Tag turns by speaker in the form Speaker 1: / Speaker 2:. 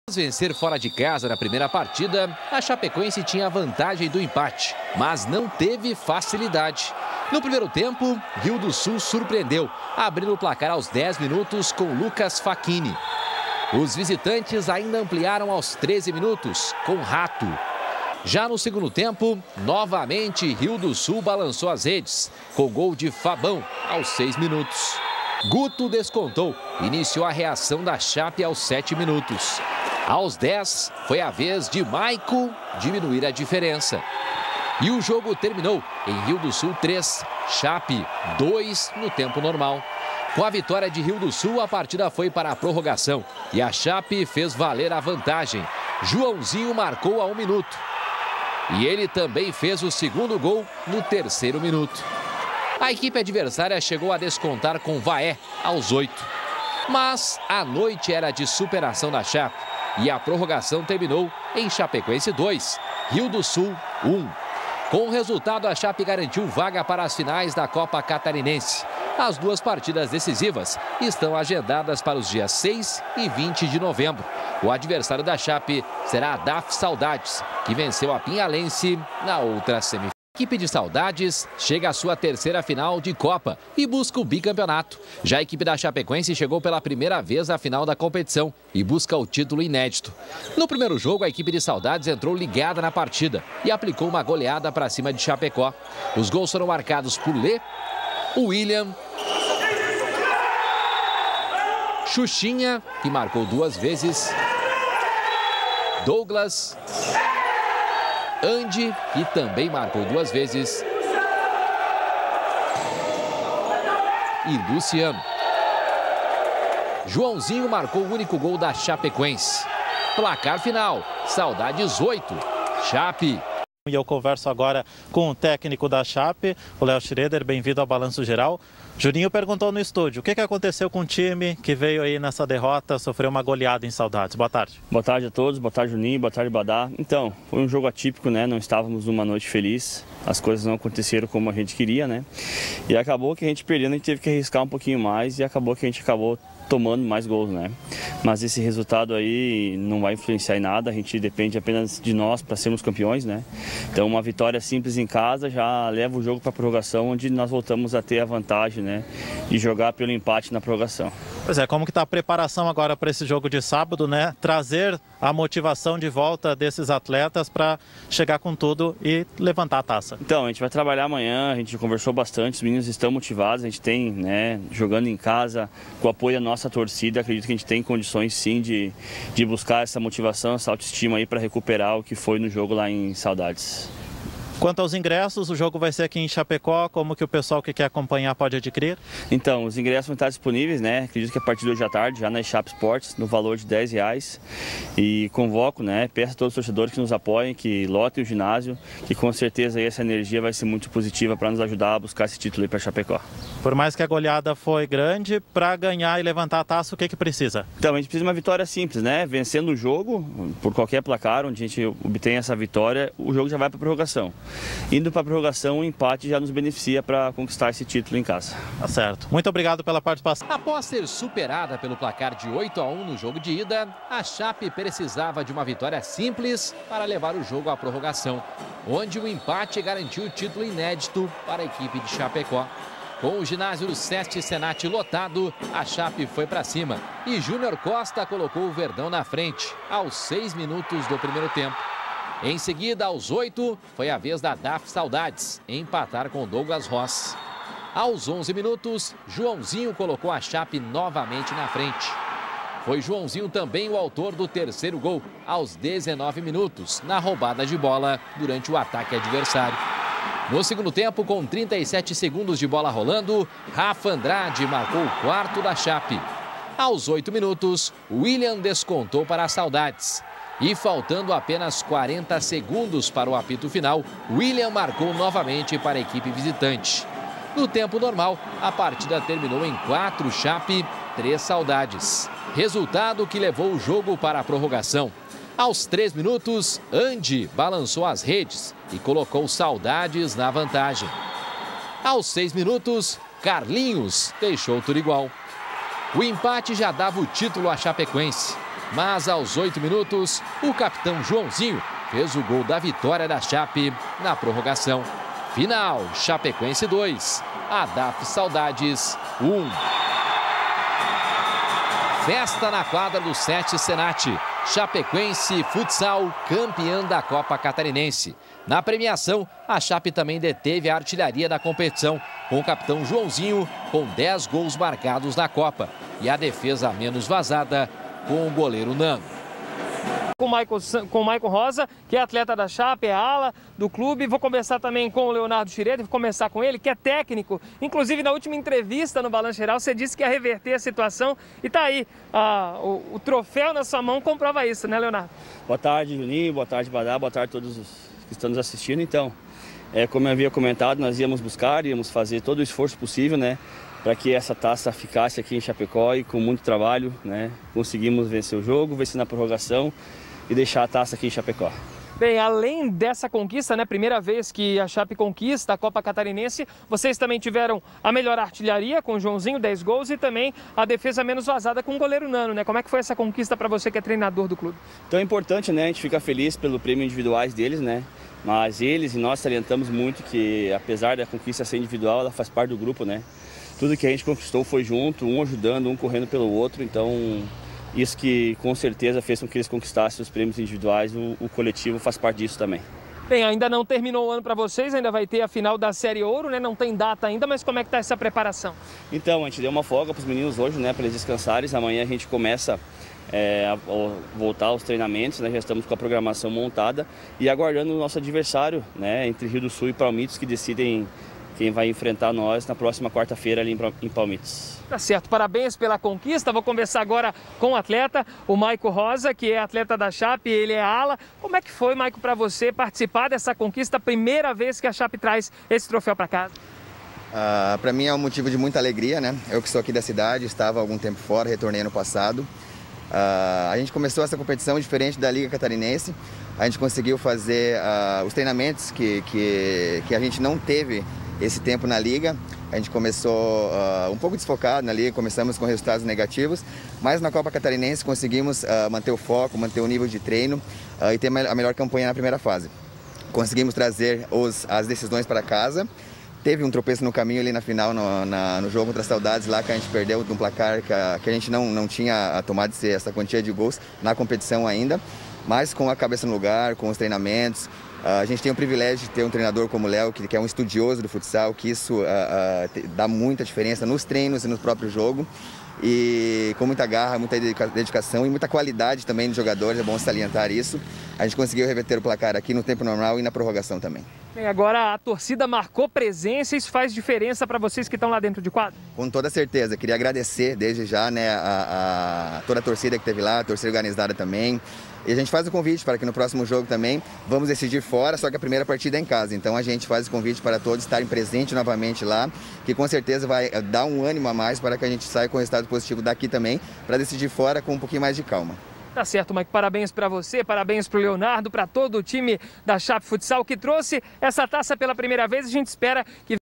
Speaker 1: Vencer fora de casa na primeira partida, a Chapecoense tinha a vantagem do empate, mas não teve facilidade. No primeiro tempo, Rio do Sul surpreendeu, abrindo o placar aos 10 minutos com Lucas Facchini. Os visitantes ainda ampliaram aos 13 minutos com Rato. Já no segundo tempo, novamente Rio do Sul balançou as redes, com gol de Fabão aos 6 minutos. Guto descontou, iniciou a reação da Chape aos 7 minutos. Aos 10, foi a vez de Maico diminuir a diferença. E o jogo terminou em Rio do Sul 3, Chape 2 no tempo normal. Com a vitória de Rio do Sul, a partida foi para a prorrogação e a Chape fez valer a vantagem. Joãozinho marcou a 1 minuto. E ele também fez o segundo gol no terceiro minuto. A equipe adversária chegou a descontar com Vaé aos 8. Mas a noite era de superação da Chape. E a prorrogação terminou em Chapecoense 2, Rio do Sul 1. Com o resultado, a Chape garantiu vaga para as finais da Copa Catarinense. As duas partidas decisivas estão agendadas para os dias 6 e 20 de novembro. O adversário da Chape será a DAF Saudades, que venceu a Pinhalense na outra semifinal. A equipe de Saudades chega à sua terceira final de Copa e busca o bicampeonato. Já a equipe da Chapecoense chegou pela primeira vez à final da competição e busca o título inédito. No primeiro jogo, a equipe de Saudades entrou ligada na partida e aplicou uma goleada para cima de Chapecó. Os gols foram marcados por Lê, William, Xuxinha, que marcou 2 vezes, Douglas, Andy, que também marcou 2 vezes, e Luciano. Joãozinho marcou o único gol da Chapecoense. Placar final, Saudades 8, Chape.
Speaker 2: E eu converso agora com o técnico da Chape, o Léo Schroeder. Bem-vindo ao Balanço Geral. Juninho perguntou no estúdio, o que aconteceu com o time que veio aí nessa derrota, sofreu uma goleada em Saudades? Boa tarde.
Speaker 3: Boa tarde a todos, boa tarde Juninho, boa tarde Badá. Então, foi um jogo atípico, né? Não estávamos numa noite feliz, as coisas não aconteceram como a gente queria, né? E acabou que a gente perdendo, a gente teve que arriscar um pouquinho mais e acabou que a gente acabou tomando mais gols, né? Mas esse resultado aí não vai influenciar em nada, a gente depende apenas de nós para sermos campeões, né? Então uma vitória simples em casa já leva o jogo para a prorrogação, onde nós voltamos a ter a vantagem, né? De jogar pelo empate na prorrogação.
Speaker 2: Pois é, como que está a preparação agora para esse jogo de sábado, né? Trazer a motivação de volta desses atletas para chegar com tudo e levantar a taça.
Speaker 3: Então, a gente vai trabalhar amanhã, a gente conversou bastante, os meninos estão motivados, a gente tem, né, jogando em casa, com o apoio da nossa torcida, acredito que a gente tem condições sim de buscar essa motivação, essa autoestima aí para recuperar o que foi no jogo lá em Saudades.
Speaker 2: Quanto aos ingressos, o jogo vai ser aqui em Chapecó, como que o pessoal que quer acompanhar pode adquirir?
Speaker 3: Então, os ingressos vão estar disponíveis, né? Acredito que a partir de hoje à tarde, já na Chape Sports, no valor de R$10. E convoco, né? Peço a todos os torcedores que nos apoiem, que lotem o ginásio, que com certeza aí essa energia vai ser muito positiva para nos ajudar a buscar esse título aí para Chapecó.
Speaker 2: Por mais que a goleada foi grande, para ganhar e levantar a taça, o que precisa?
Speaker 3: Então, a gente precisa de uma vitória simples, né? Vencendo o jogo, por qualquer placar, onde a gente obtém essa vitória, o jogo já vai para a prorrogação. Indo para a prorrogação, o empate já nos beneficia para conquistar esse título em casa.
Speaker 2: Tá certo. Muito obrigado pela participação.
Speaker 1: Após ser superada pelo placar de 8-1 no jogo de ida, a Chape precisava de uma vitória simples para levar o jogo à prorrogação, onde o empate garantiu o título inédito para a equipe de Chapecó. Com o ginásio do Sesc Senat lotado, a Chape foi para cima e Júnior Costa colocou o Verdão na frente, aos 6 minutos do primeiro tempo. Em seguida, aos 8, foi a vez da DAF Saudades empatar com Douglas Ross. Aos 11 minutos, Joãozinho colocou a Chape novamente na frente. Foi Joãozinho também o autor do terceiro gol, aos 19 minutos, na roubada de bola durante o ataque adversário. No segundo tempo, com 37 segundos de bola rolando, Rafa Andrade marcou o quarto da Chape. Aos 8 minutos, William descontou para as Saudades. E faltando apenas 40 segundos para o apito final, William marcou novamente para a equipe visitante. No tempo normal, a partida terminou em 4 Chape, 3 Saudades. Resultado que levou o jogo para a prorrogação. Aos 3 minutos, Andy balançou as redes e colocou Saudades na vantagem. Aos 6 minutos, Carlinhos deixou tudo igual. O empate já dava o título à Chapecoense. Mas aos 8 minutos, o capitão Joãozinho fez o gol da vitória da Chape na prorrogação. Final, Chapecoense 2, ADAF Saudades 1. Festa na quadra do 7 Senat. Chapecoense Futsal, campeã da Copa Catarinense. Na premiação, a Chape também deteve a artilharia da competição, com o capitão Joãozinho com 10 gols marcados na Copa. E a defesa menos vazada com o goleiro Nano.
Speaker 4: Com o Maicon Rosa, que é atleta da Chape, é ala do clube. Vou conversar também com o Leonardo Schroeder, vou começar com ele, que é técnico. Inclusive, na última entrevista no Balanço Geral, você disse que ia reverter a situação. E tá aí, o troféu na sua mão comprova isso, né, Leonardo?
Speaker 3: Boa tarde, Juninho. Boa tarde, Badá. Boa tarde a todos os que estão nos assistindo. Então, como eu havia comentado, nós íamos fazer todo o esforço possível, né, para que essa taça ficasse aqui em Chapecó, e com muito trabalho, né, conseguimos vencer o jogo, vencer na prorrogação e deixar a taça aqui em Chapecó.
Speaker 4: Bem, além dessa conquista, né, primeira vez que a Chape conquista a Copa Catarinense, vocês também tiveram a melhor artilharia com o Joãozinho, 10 gols, e também a defesa menos vazada com o goleiro Nano, né? Como é que foi essa conquista para você que é treinador do clube?
Speaker 3: Então é importante, né, a gente fica feliz pelo prêmio individuais deles, né? Mas eles e nós salientamos muito que, apesar da conquista ser individual, ela faz parte do grupo, né? Tudo que a gente conquistou foi junto, um ajudando, um correndo pelo outro, então isso que com certeza fez com que eles conquistassem os prêmios individuais, o coletivo faz parte disso também.
Speaker 4: Bem, ainda não terminou o ano para vocês, ainda vai ter a final da Série Ouro, né? Não tem data ainda, mas como é que está essa preparação?
Speaker 3: Então, a gente deu uma folga para os meninos hoje, né, para eles descansarem. Amanhã a gente começa a voltar aos treinamentos, né? Já estamos com a programação montada e aguardando o nosso adversário, né, entre Rio do Sul e Palmitos, que decidem quem vai enfrentar nós na próxima quarta-feira ali em Palmitos.
Speaker 4: Tá certo, parabéns pela conquista. Vou conversar agora com o atleta, o Maicon Rosa, que é atleta da Chape, ele é ala. Como é que foi, Maicon, para você participar dessa conquista, a primeira vez que a Chape traz esse troféu para casa?
Speaker 5: Para mim é um motivo de muita alegria, né? Eu que sou aqui da cidade, estava há algum tempo fora, retornei ano passado. A gente começou essa competição diferente da Liga Catarinense. A gente conseguiu fazer os treinamentos que a gente não teve esse tempo na Liga. A gente começou um pouco desfocado na Liga, começamos com resultados negativos, mas na Copa Catarinense conseguimos manter o foco, manter o nível de treino e ter a melhor campanha na primeira fase. Conseguimos trazer as decisões para casa. Teve um tropeço no caminho ali na final, no jogo contra as Saudades, lá que a gente perdeu de um placar que a gente não tinha tomado essa quantia de gols na competição ainda, mas com a cabeça no lugar, com os treinamentos. A gente tem o privilégio de ter um treinador como o Léo, que é um estudioso do futsal, que isso dá muita diferença nos treinos e no próprio jogo. E com muita garra, muita dedicação e muita qualidade também dos jogadores, é bom salientar isso. A gente conseguiu reverter o placar aqui no tempo normal e na prorrogação também.
Speaker 4: Bem, agora a torcida marcou presença, isso faz diferença para vocês que estão lá dentro de quadro?
Speaker 5: Com toda certeza, queria agradecer desde já, né, toda a torcida que esteve lá, a torcida organizada também. E a gente faz o convite para que no próximo jogo também vamos decidir fora, só que a primeira partida é em casa. Então a gente faz o convite para todos estarem presentes novamente lá, que com certeza vai dar um ânimo a mais para que a gente saia com resultado positivo daqui também, para decidir fora com um pouquinho mais de calma.
Speaker 4: Tá certo, Mike. Parabéns para você, parabéns para o Leonardo, para todo o time da Chape Futsal que trouxe essa taça pela primeira vez. A gente espera que